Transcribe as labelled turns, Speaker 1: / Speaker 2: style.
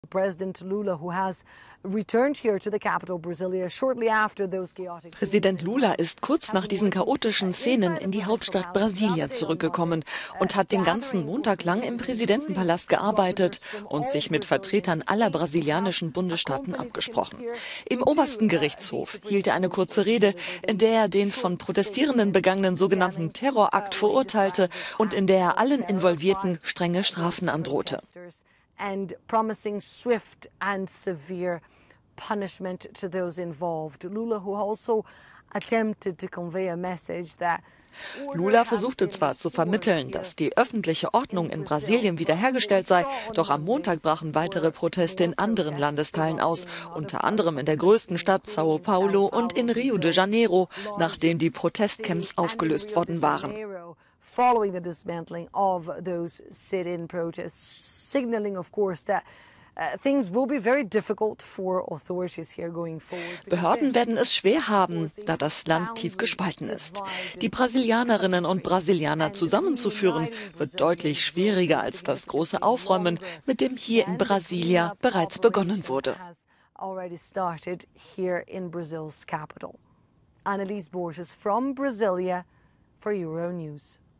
Speaker 1: Präsident Lula ist kurz nach diesen chaotischen Szenen in die Hauptstadt Brasilia zurückgekommen und hat den ganzen Montag lang im Präsidentenpalast gearbeitet und sich mit Vertretern aller brasilianischen Bundesstaaten abgesprochen. Im obersten Gerichtshof hielt er eine kurze Rede, in der er den von Protestierenden begangenen sogenannten Terrorakt verurteilte und in der er allen Involvierten strenge Strafen androhte.
Speaker 2: And promising swift and severe punishment to those involved. Lula, who also attempted to convey a message that
Speaker 3: Lula versuchte zwar zu vermitteln, dass die öffentliche Ordnung in Brasilien wiederhergestellt sei, doch am Montag brachen weitere Proteste in anderen Landesteilen aus, unter anderem in der größten Stadt São Paulo und in Rio de Janeiro, nachdem die Protestcamps aufgelöst worden waren.
Speaker 2: Following the dismantling of those sit-in protests, signaling, of course, that things will be very difficult for authorities here going forward.
Speaker 3: Behörden werden es schwer haben, da das Land tief gespalten ist. Die Brasilianerinnen und Brasilianer zusammenzuführen, wird deutlich schwieriger als das große Aufräumen, mit dem hier in Brasilia bereits begonnen wurde.
Speaker 2: Annelies Borges from Brasilia for Euronews.